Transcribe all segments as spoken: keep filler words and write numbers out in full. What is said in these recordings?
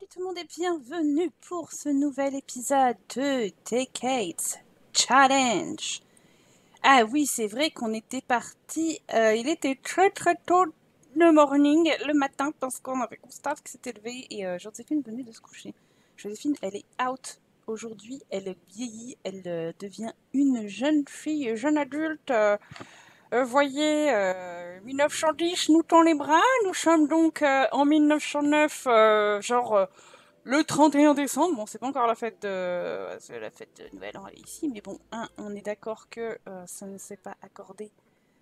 tout le monde et bienvenue pour ce nouvel épisode de Decades Challenge. Ah oui, c'est vrai qu'on était parti, euh, il était très très tôt le morning, le matin, parce qu'on avait Gustave qui s'était levé et euh, Joséphine venait de se coucher. Joséphine, elle est out aujourd'hui, elle vieillit, elle euh, devient une jeune fille, jeune adulte. Euh, euh, voyez, euh, mille neuf cent dix, nous tend les bras, nous sommes donc euh, en mille neuf cent neuf, euh, genre... Euh, le trente et un décembre, bon, c'est pas encore la fête de, c'est la fête de Noël hein, ici, mais bon, hein, on est d'accord que euh, ça ne s'est pas accordé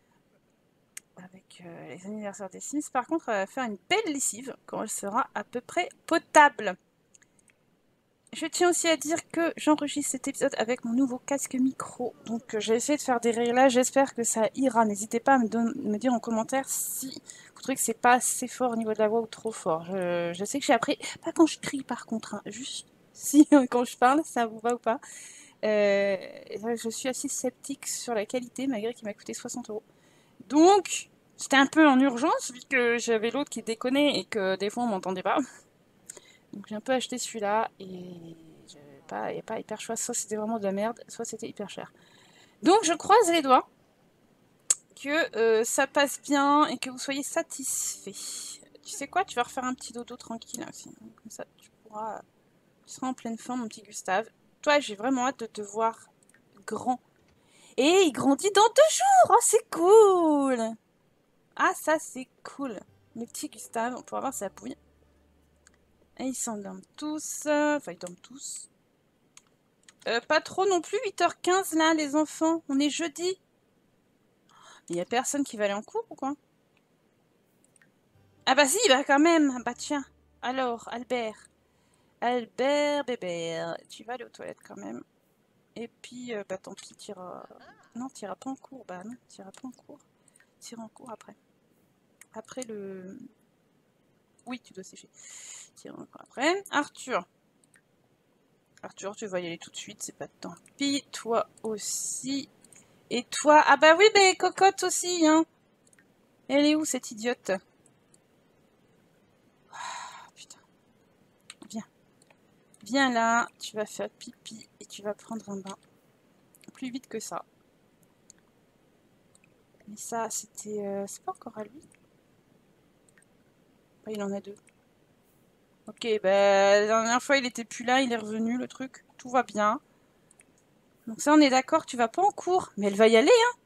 avec euh, les anniversaires des Sims. Par contre, elle va faire une belle lessive quand elle sera à peu près potable. Je tiens aussi à dire que j'enregistre cet épisode avec mon nouveau casque micro, donc euh, j'ai essayé de faire des réglages, j'espère que ça ira. N'hésitez pas à me, me dire en commentaire si vous trouvez que c'est pas assez fort au niveau de la voix ou trop fort. Je, je sais que j'ai appris, pas quand je crie par contre, hein, juste si quand je parle, ça vous va ou pas. Euh, je suis assez sceptique sur la qualité, malgré qu'il m'a coûté soixante euros. Donc, c'était un peu en urgence, vu que j'avais l'autre qui déconnait et que des fois on m'entendait pas. Donc j'ai un peu acheté celui-là et il n'y a pas hyper choix. Soit c'était vraiment de la merde, soit c'était hyper cher. Donc je croise les doigts que euh, ça passe bien et que vous soyez satisfaits. Tu sais quoi, tu vas refaire un petit dodo tranquille aussi. Comme ça, tu pourras... Tu seras en pleine forme, mon petit Gustave. Toi, j'ai vraiment hâte de te voir grand. Et il grandit dans deux jours. Oh, c'est cool. Ah, ça, c'est cool. Le petit Gustave, on pourra voir sa pouille. Et ils s'endorment tous. Enfin, ils dorment tous. Euh, pas trop non plus, huit heures quinze là, les enfants. On est jeudi. Il n'y a personne qui va aller en cours ou quoi? Ah bah si, bah quand même. Bah tiens. Alors, Albert. Albert, bébé. Tu vas aller aux toilettes quand même. Et puis, euh, bah tant pis, t'iras... Non, t'iras pas en cours. Bah non, t'iras pas en cours. T'iras en cours après. Après le... Oui, tu dois sécher. T'iras en cours après. Arthur. Arthur, tu vas y aller tout de suite, c'est pas tant pis. Toi aussi. Et toi... Ah bah oui, mais Cocotte aussi, hein. Elle est où, cette idiote? Ah, putain. Viens. Viens là, tu vas faire pipi et tu vas prendre un bain. Plus vite que ça. Mais ça, c'était... Euh, c'est pas encore à lui. Ah, il en a deux. Ok, bah, la dernière fois, il était plus là, il est revenu, le truc. Tout va bien. Donc ça, on est d'accord, tu vas pas en cours. Mais elle va y aller, hein.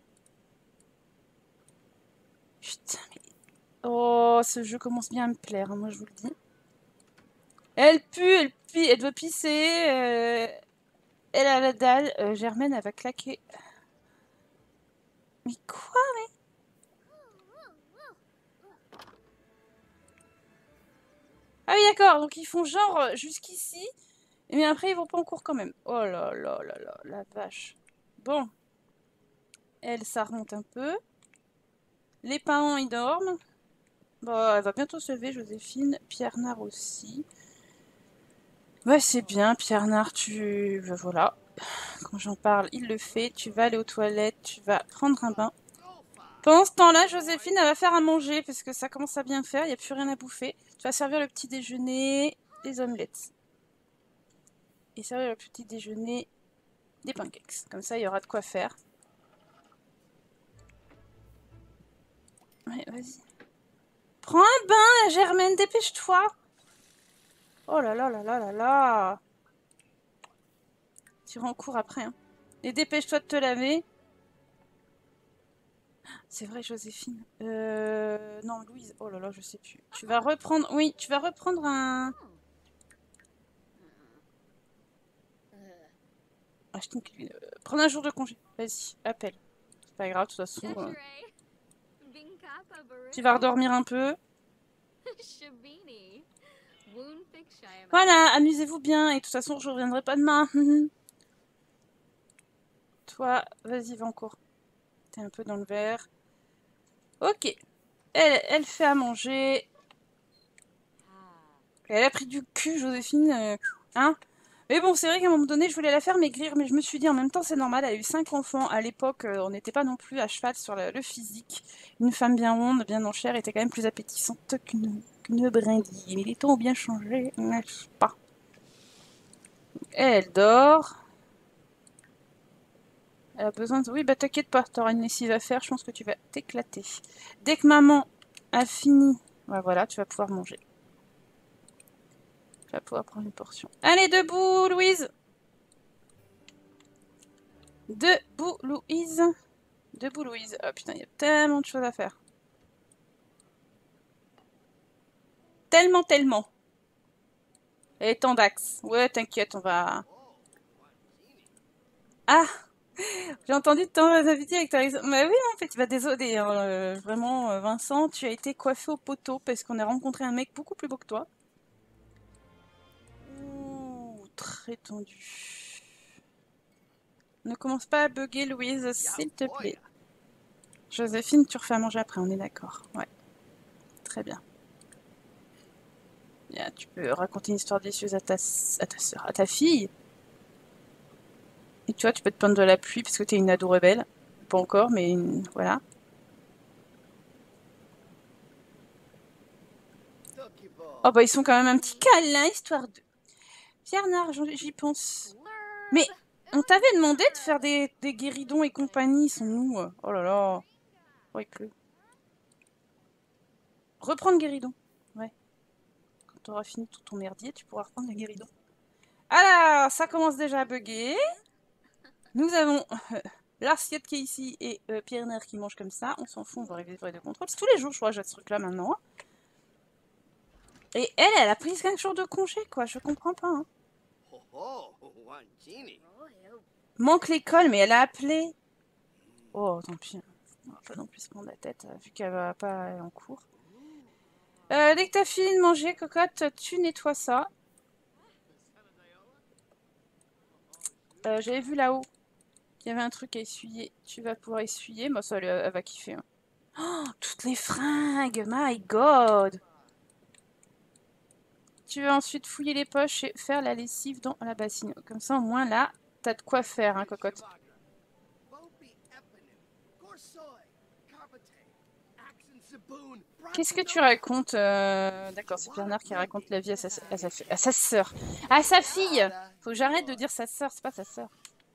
Putain, mais... Oh, ce jeu commence bien à me plaire, hein, moi, je vous le dis. Elle pue, elle pue, elle doit pisser. Euh... Elle a la dalle. Euh, Germaine, elle va claquer. Mais quoi, mais... Ah oui, d'accord, donc ils font genre euh, jusqu'ici, mais après ils vont pas en cours quand même. Oh là là là là, la vache. Bon. Elle, ça remonte un peu. Les parents, ils dorment. Bon, elle va bientôt se lever, Joséphine. Pierre Nard aussi. Ouais, c'est bien, Pierre Nard, tu... Ben, voilà. Quand j'en parle, il le fait. Tu vas aller aux toilettes, tu vas prendre un bain. Pendant ce temps-là, Joséphine, elle va faire à manger, parce que ça commence à bien faire, il n'y a plus rien à bouffer. Tu vas servir le petit déjeuner, les omelettes. Et servir le petit déjeuner, des pancakes. Comme ça, il y aura de quoi faire. Ouais, vas-y. Prends un bain, Germaine, dépêche-toi. Oh là là là là là là. Tu iras en cours après, hein. Et dépêche-toi de te laver. C'est vrai, Joséphine. Euh... Non, Louise. Oh là là, je sais plus. Tu vas reprendre... Oui, tu vas reprendre un... Ah, je t'en... euh, prendre un jour de congé. Vas-y, appelle. C'est pas grave, de toute façon. Euh... Tu vas redormir un peu. Voilà, amusez-vous bien. Et de toute façon, je reviendrai pas demain. Toi, vas-y, va en cours. T'es un peu dans le verre. Ok. Elle, elle fait à manger. Elle a pris du cul, Joséphine. Euh, hein? Mais bon, c'est vrai qu'à un moment donné, je voulais la faire maigrir, mais je me suis dit, en même temps, c'est normal. Elle a eu cinq enfants. À l'époque, euh, on n'était pas non plus à cheval sur le, le physique. Une femme bien ronde, bien en chair, était quand même plus appétissante qu'une qu'une brindille. Mais les temps ont bien changé, n'est-ce pas? Elle dort. Elle a besoin de... Oui, bah t'inquiète pas, t'auras une lessive à faire, je pense que tu vas t'éclater. Dès que maman a fini, bah voilà, tu vas pouvoir manger. Tu vas pouvoir prendre une portion. Allez, debout, Louise! Debout, Louise! Debout, Louise. Oh putain, il y a tellement de choses à faire. Tellement, tellement. Et tant d'axes. Ouais, t'inquiète, on va... Ah! J'ai entendu ton invité avec ta raison. Mais oui, en fait, bah, désolé, hein, euh, vraiment, euh, Vincent, tu as été coiffé au poteau parce qu'on a rencontré un mec beaucoup plus beau que toi. Ouh, très tendu. Ne commence pas à bugger, Louise, s'il te plaît. Joséphine, tu refais à manger après, on est d'accord. Ouais, très bien. Bien, tu peux raconter une histoire délicieuse à ta, à ta soeur, à ta fille. Et tu vois, tu peux te plaindre de la pluie parce que t'es une ado rebelle. Pas encore, mais une... voilà. Oh bah ils sont quand même un petit câlin, histoire de... Bernard, j'y pense. Mais on t'avait demandé de faire des, des guéridons et compagnie, ils sont où? Oh là là. Oh, il pleut. Reprendre guéridon. Ouais. Quand t'auras fini tout ton merdier, tu pourras reprendre les guéridons. Alors, ça commence déjà à bugger. Nous avons euh, l'assiette qui est ici et euh, Pierre-Ner qui mange comme ça. On s'en fout, on va régler les de contrôle. Tous les jours, je crois, j'ai ce truc-là maintenant. Et elle, elle a pris cinq jours de congé, quoi. Je comprends pas. Hein. Manque l'école, mais elle a appelé. Oh, tant pis. On va pas non plus se prendre la tête, vu qu'elle va pas aller en cours. Euh, dès que t'as fini de manger, cocotte, tu nettoies ça. Euh, J'avais vu là-haut qu'il y avait un truc à essuyer. Tu vas pouvoir essuyer. Moi, ça, elle, elle va kiffer. Hein. Oh, toutes les fringues! My God! Tu vas ensuite fouiller les poches et faire la lessive dans la bassine. Comme ça, au moins, là, t'as de quoi faire, hein, cocotte. Qu'est-ce que tu racontes euh... D'accord, c'est Bernard qui raconte la vie à sa, à sa, à sa sœur. À sa fille! Faut que j'arrête de dire sa sœur, c'est pas sa sœur.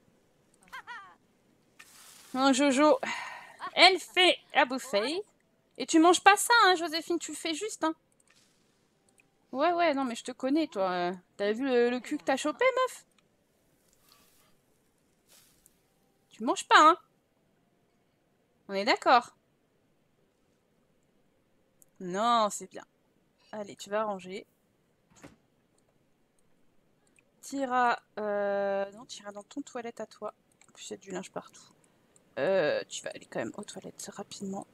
Non, Jojo, elle fait à bouffer. Et tu manges pas ça, hein, Joséphine, tu le fais juste, hein. Ouais, ouais, non, mais je te connais, toi. T'as vu le, le cul que t'as chopé, meuf? Tu manges pas, hein? On est d'accord? Non, c'est bien. Allez, tu vas ranger. T'iras... Euh... Non, t'iras dans ton toilette à toi. En plus, il y a du linge partout. Euh, tu vas aller quand même aux toilettes rapidement.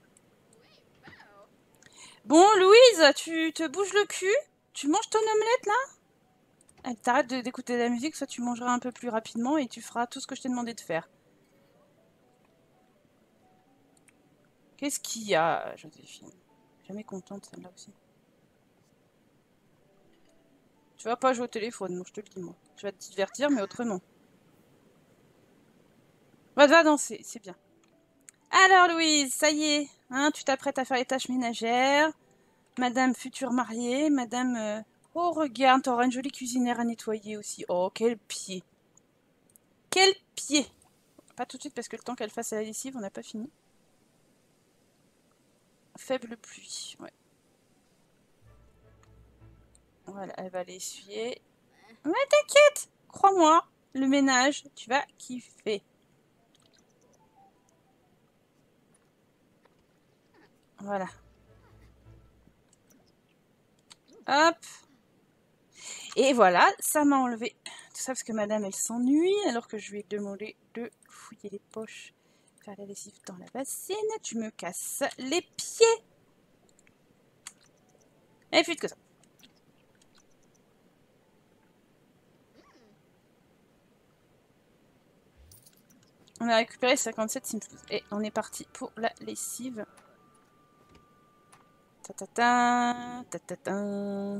Bon, Louise, tu te bouges le cul? Tu manges ton omelette, là? T'arrêtes d'écouter de la musique, soit tu mangeras un peu plus rapidement et tu feras tout ce que je t'ai demandé de faire. Qu'est-ce qu'il y a, Joséphine? Jamais contente, celle-là aussi. Tu vas pas jouer au téléphone, moi, je te le dis, moi. Tu vas te divertir, mais autrement. Va, va danser, c'est bien. Alors, Louise, ça y est, hein, tu t'apprêtes à faire les tâches ménagères. Madame future mariée, madame... Euh... Oh, regarde, t'auras une jolie cuisinière à nettoyer aussi. Oh, quel pied. Quel pied. Pas tout de suite, parce que le temps qu'elle fasse la lessive, on n'a pas fini. Faible pluie, ouais. Voilà, elle va l'essuyer. Mais t'inquiète, crois-moi, le ménage, tu vas kiffer. Voilà. Hop. Et voilà, ça m'a enlevé tout ça parce que madame, elle s'ennuie alors que je lui ai demandé de fouiller les poches, faire la lessive dans la bassine. Tu me casses les pieds. Et puis que ça. On a récupéré cinquante-sept Sims et on est parti pour la lessive. Ta ta ta, ta ta ta.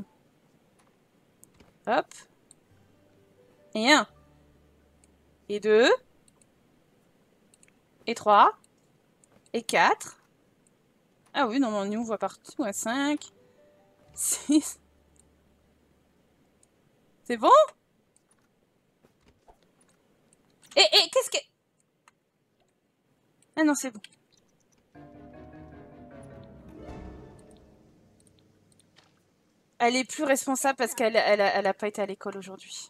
Hop. Et un. Et deux. Et trois. Et quatre. Ah oui, non, on voit partout. À cinq. six. C'est bon? Et, et qu'est-ce que... Ah non, c'est bon. Elle est plus responsable parce qu'elle elle a, elle a pas été à l'école aujourd'hui.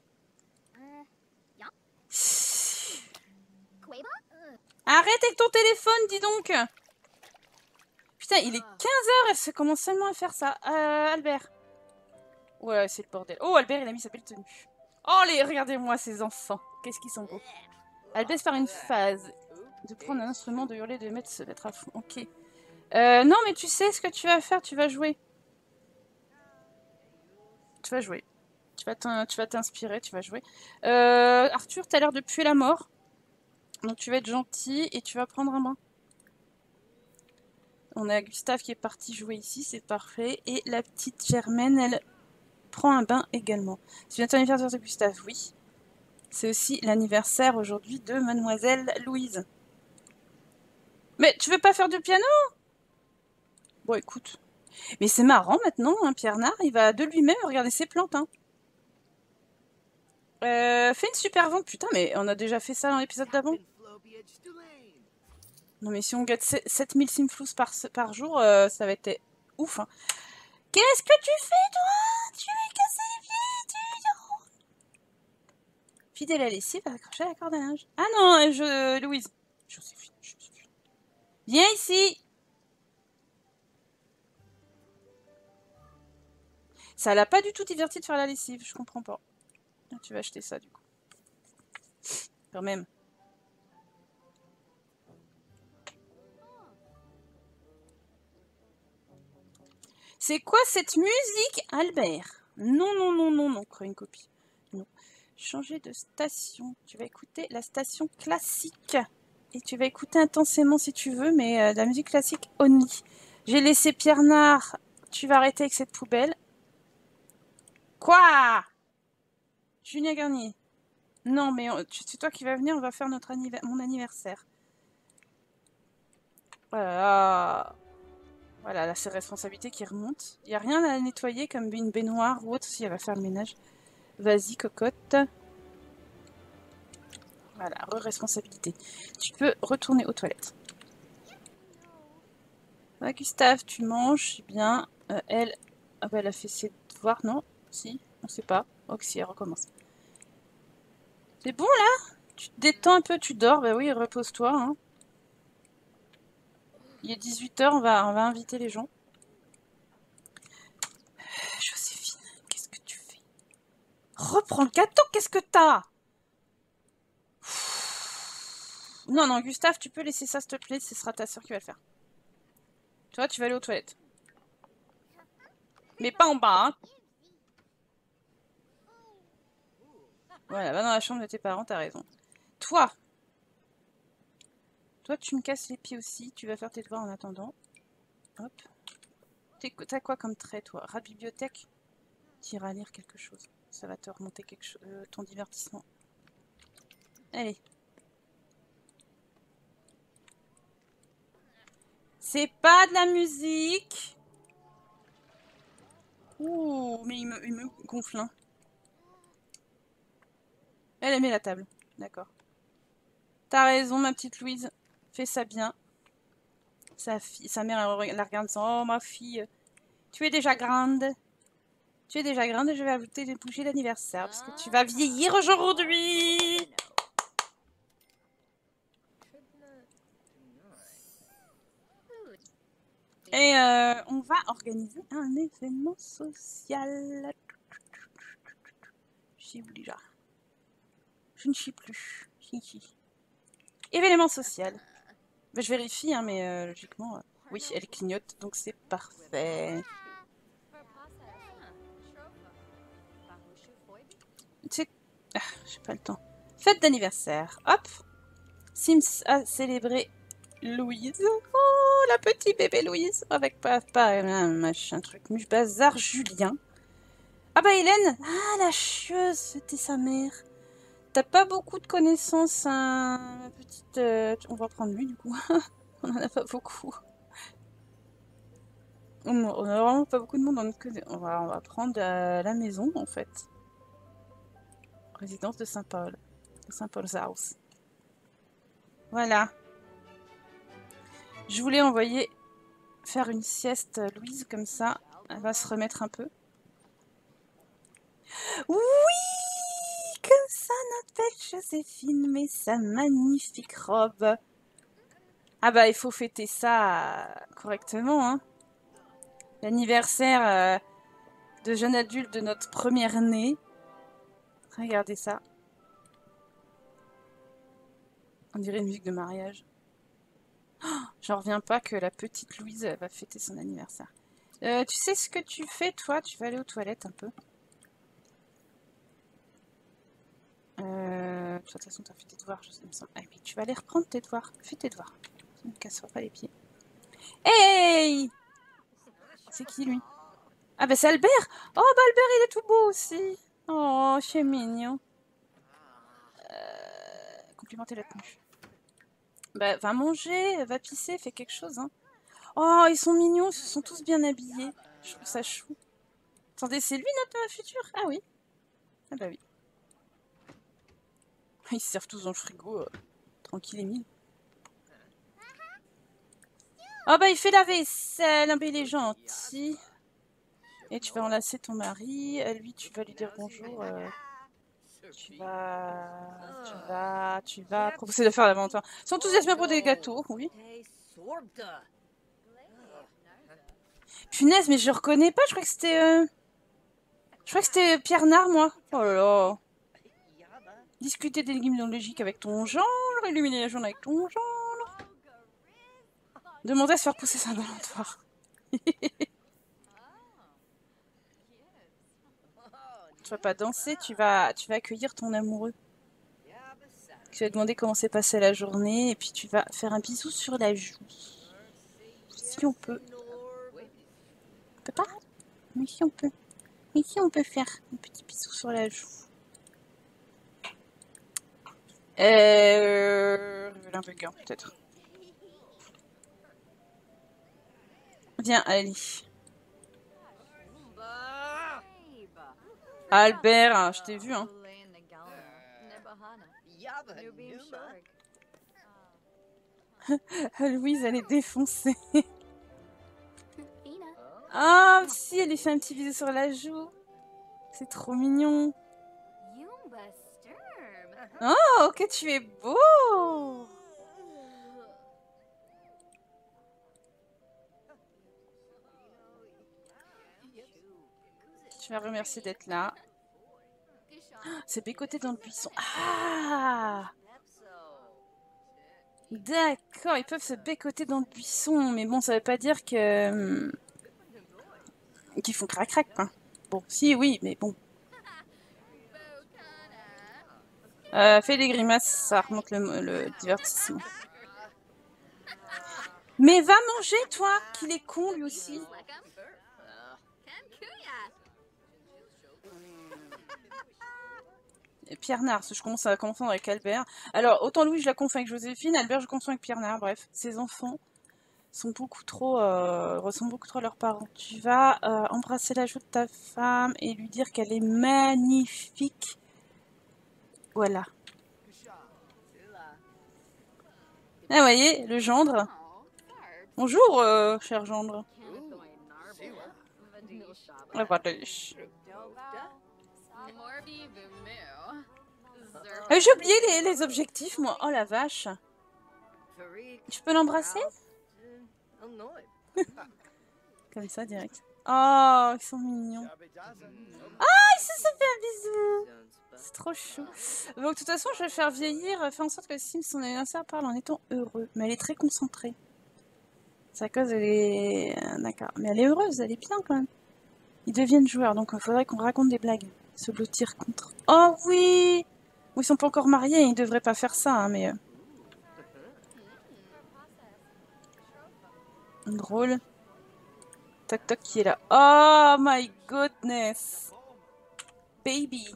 Arrête avec ton téléphone, dis donc. Putain, il est quinze heures, elle se commence seulement à faire ça. Euh, Albert. Ouais, c'est le bordel. Oh, Albert, il a mis sa belle tenue. Oh, les, regardez-moi ces enfants. Qu'est-ce qu'ils sont beaux. Elle baisse par une phase. De prendre un instrument, de hurler, de mettre, se mettre à fond. Ok. Euh, non, mais tu sais ce que tu vas faire, tu vas jouer. Tu vas jouer. Tu vas t'inspirer, tu vas jouer. Euh, Arthur, t'as l'air de puer la mort. Donc tu vas être gentil et tu vas prendre un bain. On a Gustave qui est parti jouer ici, c'est parfait. Et la petite Germaine, elle prend un bain également. C'est bientôt l'anniversaire de Gustave, oui. C'est aussi l'anniversaire aujourd'hui de Mademoiselle Louise. Mais tu veux pas faire du piano? Bon, écoute. Mais c'est marrant maintenant, hein, Pierre Nard, il va de lui-même regarder ses plantes. Hein. Euh, fais une super vente. Putain, mais on a déjà fait ça dans l'épisode d'avant. Non, mais si on gagne sept mille simflous par, par jour, euh, ça va être ouf. Hein. Qu'est-ce que tu fais, toi? Tu es cassé les pieds, tu... Fidèle à la lessive, accroché à la corde à linge. Ah non, je... Louise. Joséphine, Joséphine. Viens ici. Ça l'a pas du tout diverti de faire la lessive, je comprends pas. Ah, tu vas acheter ça, du coup. Quand même. C'est quoi cette musique, Albert? Non, non, non, non, non, crée une copie. Non. Changer de station. Tu vas écouter la station classique. Et tu vas écouter intensément si tu veux, mais euh, la musique classique only. J'ai laissé Pierre Nard. Tu vas arrêter avec cette poubelle. Quoi? Julien Garnier. Non, mais c'est toi qui vas venir, on va faire notre anniv mon anniversaire. Voilà. Voilà, là, c'est responsabilité qui remonte. Il n'y a rien à nettoyer comme une baignoire ou autre si elle va faire le ménage. Vas-y, cocotte. Voilà, re-responsabilité. Tu peux retourner aux toilettes. Ouais, Gustave, tu manges, c'est bien. Euh, elle, ah bah, elle a fait ses devoirs, non? Si, on sait pas. Ok, si, elle recommence. C'est bon, là? Tu te détends un peu, tu dors. Bah oui, repose-toi. Hein. Il est dix-huit heures, on va, on va inviter les gens. Joséphine, qu'est-ce que tu fais? Reprends le gâteau, qu'est-ce que t'as? Non, non, Gustave, tu peux laisser ça, s'il te plaît, ce sera ta soeur qui va le faire. Toi, tu vas aller aux toilettes. Mais pas en bas, hein. Voilà, va dans la chambre de tes parents, t'as raison. Toi Toi, tu me casses les pieds aussi, tu vas faire tes devoirs en attendant. Hop. T'as quoi comme trait, toi? Rat de bibliothèque? Tu iras lire quelque chose. Ça va te remonter quelque chose, euh, ton divertissement. Allez. C'est pas de la musique. Ouh, mais il me, il me gonfle. Hein. Elle aimait la table. D'accord. T'as raison, ma petite Louise. Fais ça bien. Sa, fille, sa mère, elle la regarde sans... Oh, ma fille, tu es déjà grande. Tu es déjà grande et je vais ajouter des bougies d'anniversaire parce que tu vas vieillir aujourd'hui. Et euh, on va organiser un événement social. J'y oublie déjà. Je ne sais plus. Événement social. Ben, je vérifie, hein, mais euh, logiquement, euh, oui, elle clignote, donc c'est parfait. Tu sais, ah, j'ai pas le temps. Fête d'anniversaire. Hop. Sims a célébré Louise. Oh, la petite bébé Louise. Avec papa, un machin truc. Muche bazar Julien. Ah bah Hélène. Ah, la chieuse, c'était sa mère. T'as pas beaucoup de connaissances, hein, petite... Euh, on va prendre lui, du coup. On en a pas beaucoup. On on a vraiment pas beaucoup de monde dans notre côté. On va, on va prendre euh, la maison en fait. Résidence de Saint-Paul. Saint-Paul's House. Voilà. Je voulais envoyer faire une sieste à Louise comme ça. Elle va se remettre un peu. Oui! Comme ça, notre belle Joséphine met sa magnifique robe. Ah bah, il faut fêter ça euh, correctement, hein. L'anniversaire euh, de jeune adulte de notre première née. Regardez ça. On dirait une musique de mariage. Oh, j'en reviens pas que la petite Louise va fêter son anniversaire. Euh, tu sais ce que tu fais, toi? Tu vas aller aux toilettes un peu. Euh, de toute façon, tu as fait tes devoirs, je sais, il me semble. Ah oui, tu vas aller reprendre tes devoirs. Fais tes devoirs. Ne me casse pas les pieds. Hey! C'est qui, lui? Ah bah c'est Albert! Oh bah Albert, il est tout beau aussi! Oh, c'est mignon. Euh, complimenter la tenue. Bah, va manger, va pisser, fais quelque chose, hein. Oh, ils sont mignons, ils se sont tous bien habillés. Je trouve ça chou. Attendez, c'est lui notre futur? Ah oui. Ah bah oui. Ils se servent tous dans le frigo, euh, tranquille et mille. Oh bah il fait la vaisselle, ah bah il est gentil. Et tu vas enlacer ton mari, à lui tu vas lui dire bonjour. Euh, tu vas... Tu vas... Tu vas proposer de faire l'aventure. Ils sont enthousiasmés pour des gâteaux, oui. Punaise, mais je reconnais pas, je crois que c'était... Euh... Je crois que c'était Pierre Nard, moi. Oh là là. Discuter des légumes logiques avec ton gendre, illuminer la journée avec ton gendre. Demander à se faire pousser sa balançoire. Tu vas pas danser, tu vas, tu vas accueillir ton amoureux. Tu vas demander comment s'est passée la journée et puis tu vas faire un bisou sur la joue. Si on peut. On peut pas? Mais si on peut. Mais si on peut faire un petit bisou sur la joue. Euh... Un bugger peut-être. Viens, allez. Albert, hein, je t'ai vu, hein. Louise, elle est défoncée. Ah, oh, si, elle lui fait un petit bisou sur la joue. C'est trop mignon. Oh, que tu es beau. Tu vas remercier d'être là. C'est bécoté dans le buisson. Ah! D'accord, ils peuvent se bécoter dans le buisson, mais bon, ça veut pas dire que qu'ils font crac-crac, quoi. Bon, si, oui, mais bon. Euh, fais des grimaces, ça remonte le, le divertissement. Mais va manger, toi, qu'il est con, lui aussi. Pierre Nard, je commence à confondre avec Albert. Alors, autant Louis, je la confonds avec Joséphine, Albert, je confonds avec Pierre Nard. Bref, ces enfants sont beaucoup trop, euh, ressemblent beaucoup trop à leurs parents. Tu vas euh, embrasser la joue de ta femme et lui dire qu'elle est magnifique. Voilà. Ah, vous voyez, le gendre. Bonjour, euh, cher gendre. Ah, ah, j'ai oublié les, les objectifs, moi. Oh la vache. Tu peux l'embrasser? Comme ça, direct. Oh, ils sont mignons. Ah, il se fait un bisou. C'est trop chou. Donc, de toute façon, je vais faire vieillir, faire en sorte que Sim, son anniversaire, parle en étant heureux. Mais elle est très concentrée. C'est à cause, elle est... D'accord. Mais elle est heureuse, elle est bien quand même. Ils deviennent joueurs, donc il faudrait qu'on raconte des blagues. Se blottir contre... Oh oui! Bon, ils sont pas encore mariés, ils devraient pas faire ça, hein, mais... Drôle. Toc toc qui est là. Oh my goodness! Baby!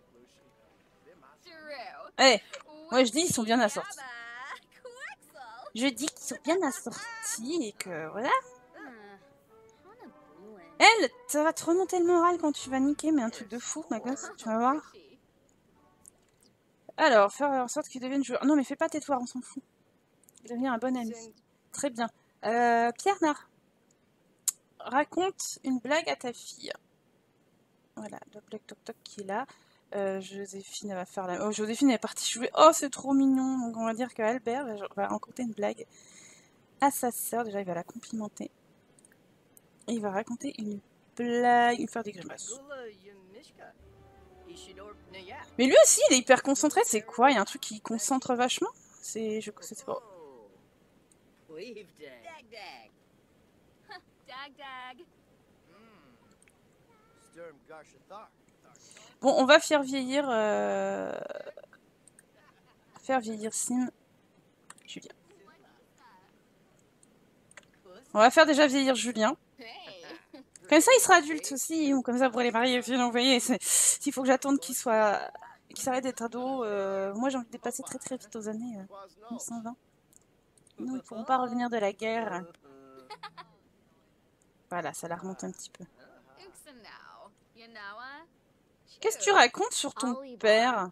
Eh, hey, moi je dis, ils sont bien assortis. Je dis qu'ils sont bien assortis et que voilà. Elle, ça va te remonter le moral quand tu vas niquer, mais un truc de fou, ma gosse, tu vas voir. Alors, faire en sorte qu'il devienne joueur. Non, mais fais pas tes devoirs, on s'en fout. Devenir un bon ami. Très bien. Euh, Pierre Nard, raconte une blague à ta fille. Voilà, le Black Toc Toc qui est là. Euh, Joséphine, elle va faire la... Oh, Joséphine est partie jouer. Oh, c'est trop mignon. Donc, on va dire qu'Albert va, va raconter une blague à sa sœur. Déjà, il va la complimenter. Et il va raconter une blague, il va faire des grimaces. Mais lui aussi, il est hyper concentré. C'est quoi? Il y a un truc qui concentre vachement? C'est... Je sais pas. Bon, on va faire vieillir... Euh... Faire vieillir Sim. Julien. On va faire déjà vieillir Julien. Comme ça, il sera adulte aussi. Ou comme ça, pour les marier. Vous voyez, s'il faut que j'attende qu'il soit... qu'il s'arrête d'être ado. Euh... Moi, j'ai envie de dépasser très très vite aux années euh, mille neuf cent vingt. Nous, ils ne pourront pas revenir de la guerre. Voilà, ça la remonte un petit peu. Qu'est-ce que tu racontes sur ton père?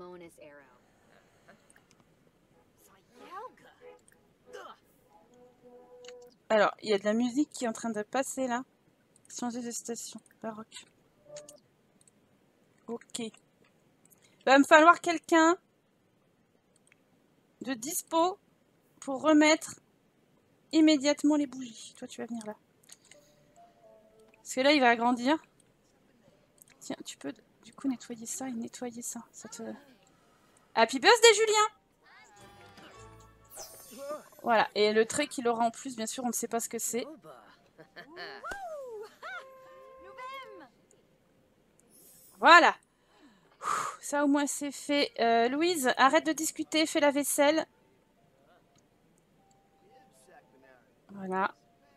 Alors, il y a de la musique qui est en train de passer là. Changer de station. Baroque. Ok. Il va me falloir quelqu'un de dispo pour remettre immédiatement les bougies. Toi, tu vas venir là. Parce que là, il va agrandir. Tiens, tu peux du coup nettoyer ça et nettoyer ça. ça te... Happy birthday, Julien! Voilà, et le trait qu'il aura en plus, bien sûr, on ne sait pas ce que c'est. Voilà. Ça, au moins, c'est fait. Euh, Louise, arrête de discuter, fais la vaisselle. Voilà.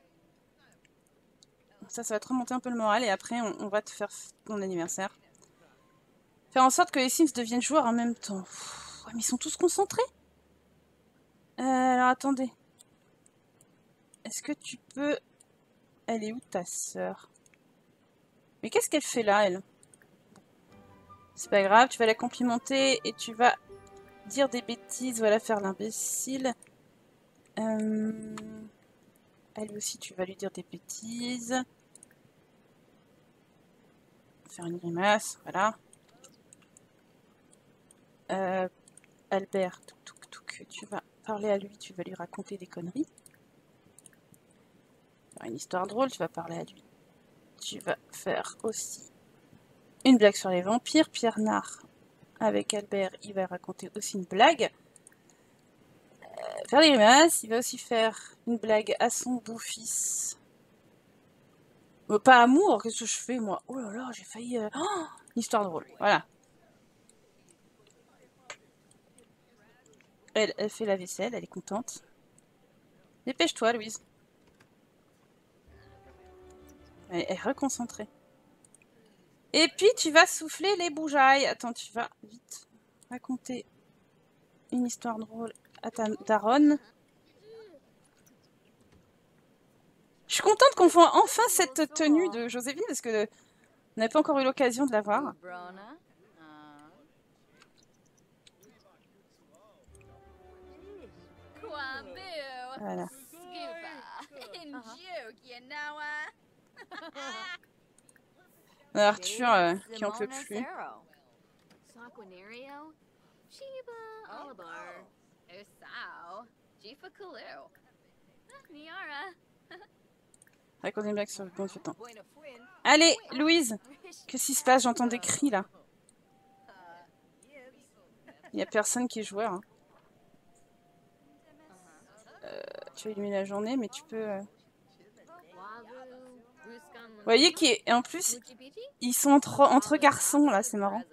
Ça, ça va te remonter un peu le moral, et après, on, on va te faire ton anniversaire. Faire en sorte que les Sims deviennent joueurs en même temps. Pff, mais ils sont tous concentrés. Euh, alors, attendez. Est-ce que tu peux... Elle est où, ta sœur? Mais qu'est-ce qu'elle fait là, elle? C'est pas grave, tu vas la complimenter et tu vas dire des bêtises. Voilà, faire l'imbécile. Euh... Elle aussi, tu vas lui dire des bêtises. Faire une grimace, voilà. Euh... Albert, touc, touc, touc, tu vas parler à lui, tu vas lui raconter des conneries. Faire une histoire drôle, tu vas parler à lui. Tu vas faire aussi une blague sur les vampires. Pierre Nard, avec Albert, il va raconter aussi une blague. Euh, faire des grimaces, il va aussi faire une blague à son beau-fils. Euh, pas amour, qu'est-ce que je fais moi? Oh là là, j'ai failli... Euh... Oh, une histoire drôle, voilà. Elle, elle fait la vaisselle, elle est contente. Dépêche-toi, Louise. Elle est reconcentrée. Et puis, tu vas souffler les bougeailles. Attends, tu vas vite raconter une histoire drôle à ta daronne. Je suis contente qu'on voit enfin cette tenue de Joséphine, parce que on n'avait pas encore eu l'occasion de la voir. Voilà. Arthur euh, qui en peut plus. Raconte une blague sur le bon du temps. Allez, Louise, qu'est-ce qui se passe? J'entends des cris là. Il n'y a personne qui est joueur. Hein. Euh, tu vas illuminer la journée, mais tu peux... Euh... Vous voyez qu'en plus, ils sont entre, entre garçons là, c'est marrant.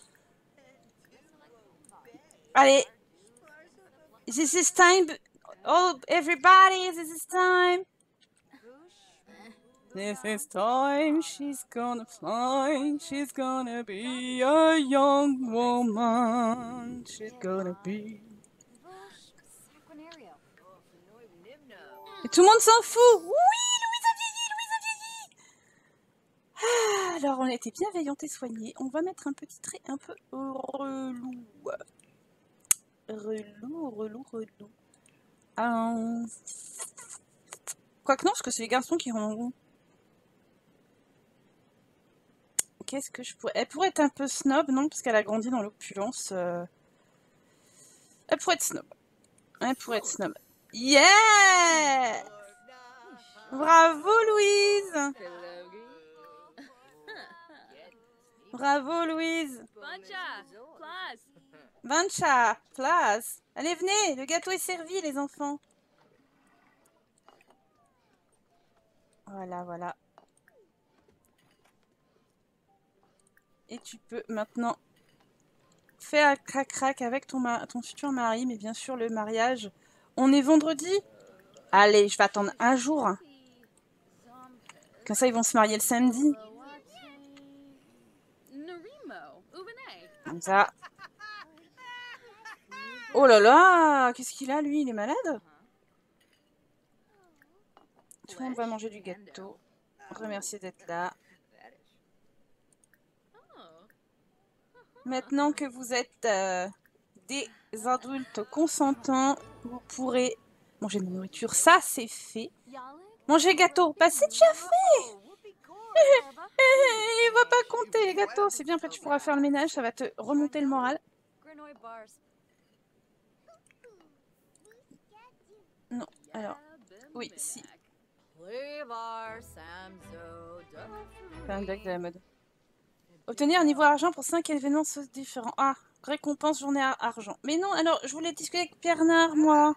Allez, this is time. Oh, everybody, this is time. This is time, she's gonna fly, she's gonna be a young woman, she's gonna be... Et tout le monde s'en fout. Oui, Louise a vieilli, Louise a vieilli. Ah, alors, on a été bienveillante et soignée. On va mettre un petit trait un peu relou. Relou, relou, relou. Euh... Quoique non, parce que c'est les garçons qui ont... Qu'est-ce que je pourrais... Elle pourrait être un peu snob, non? Parce qu'elle a grandi dans l'opulence. Euh... Elle pourrait être snob. Elle pourrait être snob. Yeah! Bravo, Louise! Bravo, Louise! Vancha, place! Allez, venez! Le gâteau est servi, les enfants! Voilà, voilà. Et tu peux maintenant faire un crac-crac avec ton, ton futur mari, mais bien sûr, le mariage. On est vendredi? Allez, je vais attendre un jour. Comme ça, ils vont se marier le samedi. Comme ça. Oh là là! Qu'est-ce qu'il a, lui? Il est malade? Tout le monde va manger du gâteau. Remercier d'être là. Maintenant que vous êtes euh, des adultes consentants, vous pourrez manger de la nourriture. Ça, c'est fait. Manger gâteau. Bah, c'est déjà fait! Il va pas compter les gâteaux. C'est bien, après tu pourras faire le ménage. Ça va te remonter le moral. Non, alors... Oui, si. C'est un blague de la mode. Obtenir un niveau argent pour cinq événements différents. Ah, récompense journée à argent. Mais non, alors, je voulais discuter avec Pierre Nard, moi.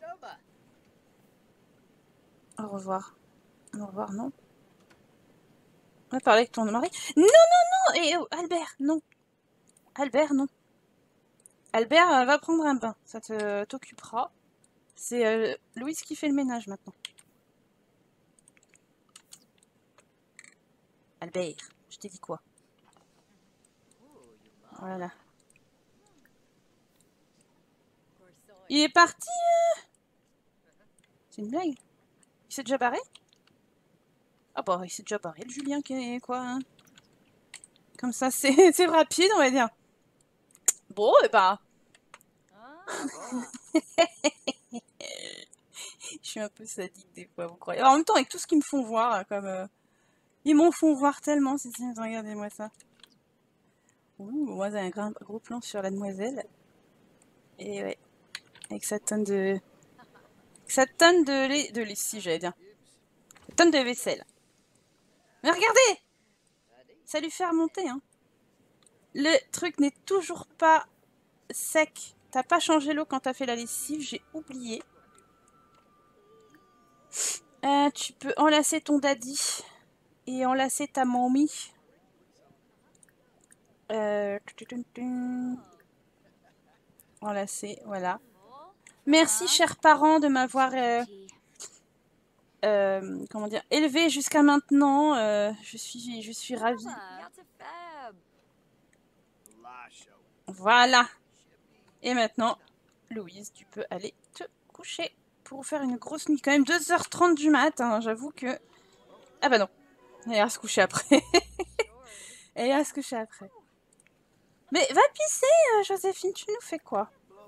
Au revoir. Au revoir, non. On va parler avec ton mari. Non, non, non. Et oh, Albert, non. Albert, non. Albert euh, va prendre un bain. Ça te t'occupera. C'est euh, Louise qui fait le ménage maintenant. Albert, je t'ai dit quoi? Voilà. Il est parti euh... C'est une blague? Il s'est déjà barré? Ah bah il s'est déjà barré le Julien qui est quoi hein. Comme ça c'est rapide on va dire. Bon et bah... Je suis un peu sadique des fois vous croyez. Alors, en même temps avec tout ce qu'ils me font voir comme... Euh... Ils m'en font voir tellement si si regardez-moi ça. Ouh moi j'ai un gros, gros plan sur la demoiselle. Et ouais. Avec sa tonne de... Sa tonne de lait... De lessive j'allais dire. Sa tonne de vaisselle. Mais regardez! Ça lui fait remonter hein. Le truc n'est toujours pas sec. T'as pas changé l'eau quand t'as fait la lessive, j'ai oublié. Euh, tu peux enlacer ton daddy et enlacer ta mamie. Euh... Enlacer, voilà. Merci, chers parents, de m'avoir euh, euh, comment dire, élevé jusqu'à maintenant. Euh, je suis, je suis ravie. Voilà. Et maintenant, Louise, tu peux aller te coucher pour faire une grosse nuit. Quand même deux heures trente du mat, hein, j'avoue que... Ah bah non, elle ira se coucher après. Elle ira se coucher après. Mais va pisser, euh, Joséphine, tu nous fais quoi?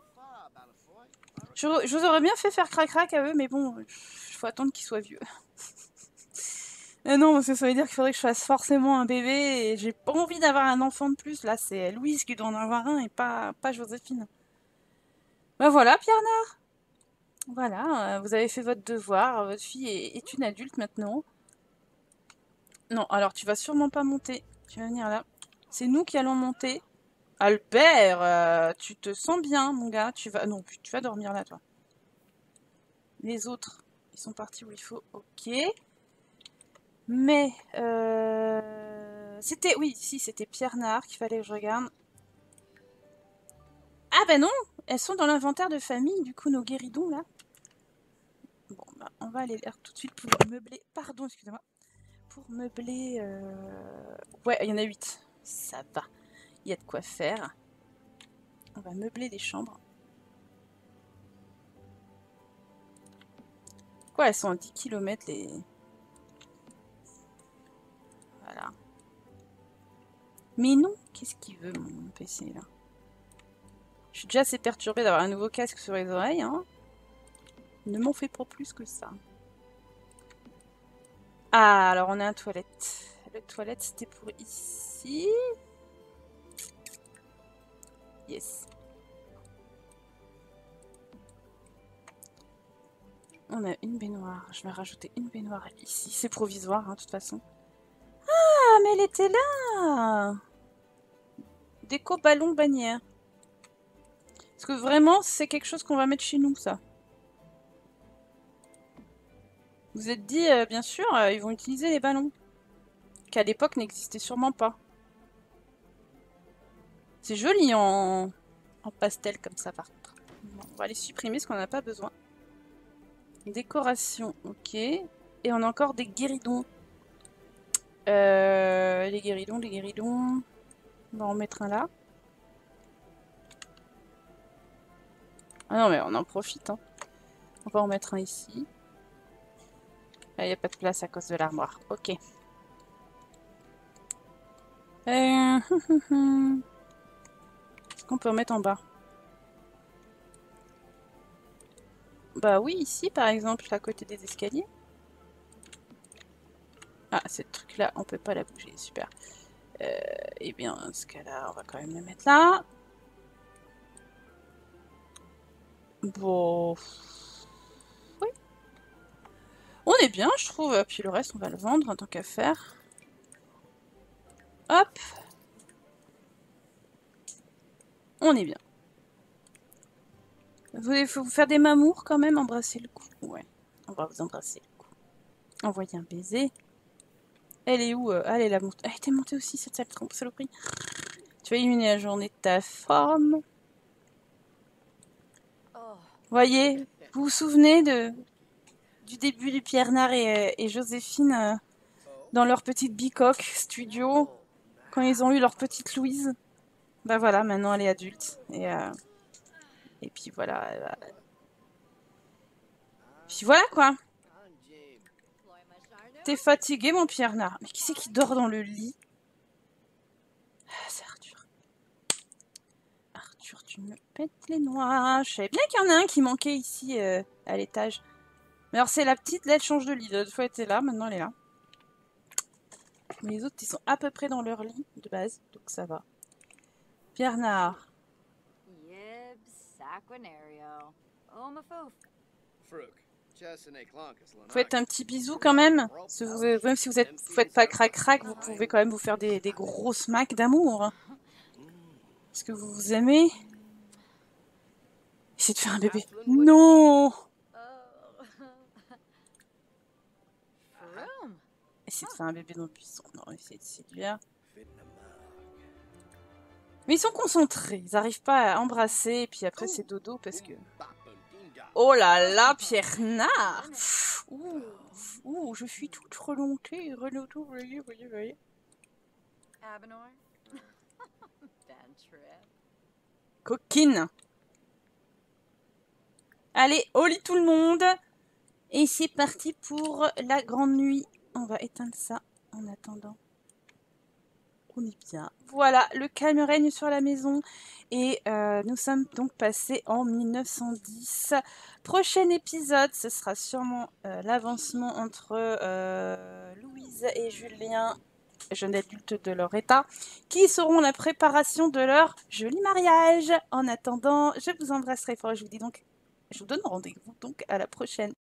Je, je vous aurais bien fait faire crac-crac à eux, mais bon, il faut attendre qu'ils soient vieux. Mais non, parce que ça veut dire qu'il faudrait que je fasse forcément un bébé, et j'ai pas envie d'avoir un enfant de plus. Là, c'est Louise qui doit en avoir un, et pas, pas Joséphine. Bah voilà, Pierre Nard. Voilà, euh, vous avez fait votre devoir, votre fille est, est une adulte maintenant. Non, alors tu vas sûrement pas monter. Tu vas venir là. C'est nous qui allons monter. Albert, euh, tu te sens bien, mon gars. Tu vas, non, tu vas dormir là, toi. Les autres, ils sont partis où il faut. Ok. Mais, euh... c'était, oui, si, c'était Pierre Nard qu'il fallait que je regarde. Ah ben non, elles sont dans l'inventaire de famille, du coup, nos guéridons, là. Bon, bah, on va aller là tout de suite pour meubler. Pardon, excusez-moi. Pour meubler... Euh... Ouais, il y en a huit. Ça va. Il y a de quoi faire. On va meubler les chambres. Pourquoi elles sont à dix kilomètres les... Voilà. Mais non, qu'est-ce qu'il veut mon P C là? Je suis déjà assez perturbée d'avoir un nouveau casque sur les oreilles, hein. Ne m'en fais pas plus que ça. Ah, alors on a un toilette. Le toilette, c'était pour ici. Yes. On a une baignoire. Je vais rajouter une baignoire ici. C'est provisoire, hein, de toute façon. Ah, mais elle était là! Déco ballon bannière. Parce que vraiment, c'est quelque chose qu'on va mettre chez nous, ça. Vous êtes dit, euh, bien sûr, euh, ils vont utiliser les ballons. Qu'à l'époque n'existaient sûrement pas. C'est joli en... en pastel comme ça, par contre. Bon, on va les supprimer parce qu'on n'a pas besoin. Décoration, ok. Et on a encore des guéridons. Euh, les guéridons, les guéridons. On va en mettre un là. Ah non, mais on en profite, hein. On va en mettre un ici. Là, il n'y a pas de place à cause de l'armoire. Ok. Euh... Est-ce qu'on peut en mettre en bas? Bah oui, ici, par exemple, à côté des escaliers. Ah, ce truc-là, on peut pas la bouger. Super. Euh, eh bien, dans ce cas-là, on va quand même le mettre là. Bon... Oui. On est bien, je trouve. Puis le reste, on va le vendre en tant qu'à faire. Hop. On est bien. Vous voulez vous faire des mamours quand même? Embrasser le cou. Ouais, on va vous embrasser le cou. Envoyer un baiser. Elle est où? Elle est là. Elle était montée aussi, cette saloperie. Tu vas éliminer la journée de ta femme. Voyez, vous vous souvenez de du début de Pierre Nard et, et Joséphine euh, dans leur petite bicoque studio, quand ils ont eu leur petite Louise? Bah voilà, maintenant elle est adulte. Et, euh, et puis voilà. Euh, puis voilà quoi. T'es fatigué mon Pierre Nard? Mais qui c'est qui dort dans le lit? Ah, c'est Arthur. Arthur, tu me pètes les noix. Je savais bien qu'il y en a un qui manquait ici euh, à l'étage. Mais alors c'est la petite, là elle change de lit. L'autre fois elle était là, maintenant elle est là. Mais les autres ils sont à peu près dans leur lit de base, donc ça va. Pierre Nard. Faites un petit bisou quand même. Si vous, même si vous êtes, vous faites pas crac-crac, vous pouvez quand même vous faire des, des grosses macs d'amour. Est-ce que vous vous aimez? Essayez de faire un bébé. Non! Essayez de faire un bébé dans le buisson. Non, essayez de séduire. Mais ils sont concentrés. Ils n'arrivent pas à embrasser. Et puis après, c'est dodo parce que... Oh là là, Pierre Nard! Ouh, ouh, je suis toute remontée. Renaudot, voyez, voyez, voyez. Coquine. Allez, au lit tout le monde. Et c'est parti pour la grande nuit. On va éteindre ça en attendant. On est bien. Voilà, le calme règne sur la maison. Et euh, nous sommes donc passés en mille neuf cent dix. Prochain épisode, ce sera sûrement euh, l'avancement entre euh, Louise et Julien, jeunes adultes de leur état, qui seront la préparation de leur joli mariage. En attendant, je vous embrasserai fort et je vous dis donc, je vous donne rendez-vous donc à la prochaine.